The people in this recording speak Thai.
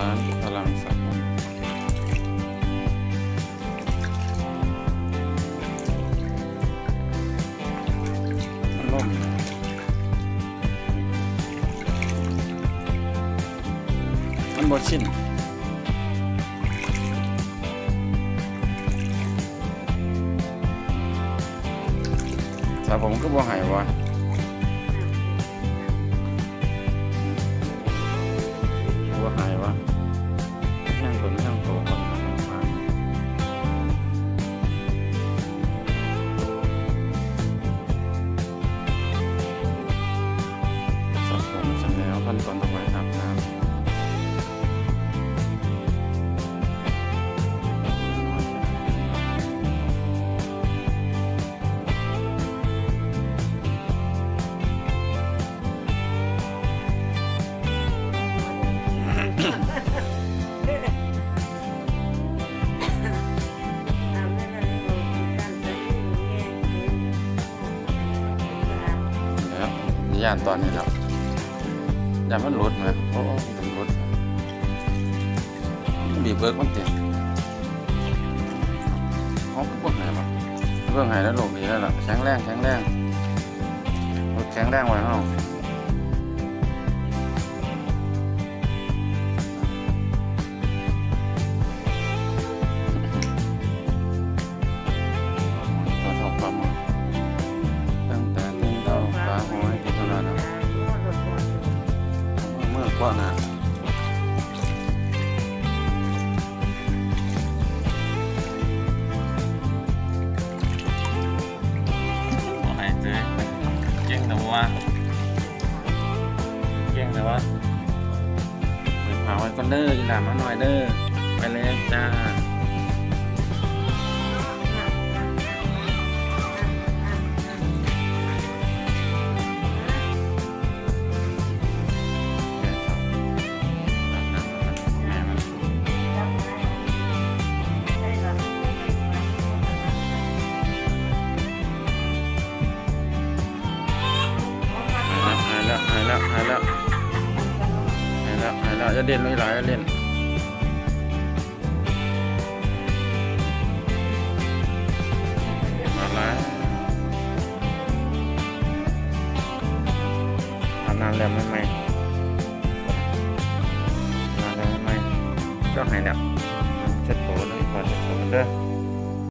ร้านพลังสัตว์มันล่มมันบดชิ้นสาวผมก็บ่หายวะบ่หายวะย่างตัวย่างตัวคนมาสาวผมฉันแล้วพันตอนต่อไปอาบน้ำย่านตอนนี้แล้วย่านมันหลุดไหมโอ้มันหลุดบีบเบิร์กมันเจ็บเขาก็ปวดไหนบ้างเรื่องไหนแล้วหลบดีแล้วล่ะแข็งแรงแข็งแรงรถแข็งแรงไว้เนาะว่านะไหนเจ๊เก่งแต่ว่าเก่งแต่ว่าไปเผาไว้ก่อนเด้ออีหลามาหน่อยเด้อไปเลยจ้าหายแล้วจะเด่นไม่หลายจะเล่นมาแล้วอาบน้ำแล้วไหมก็หายแล้วเช็ดโถเลยพอเช็ดโถเด้อ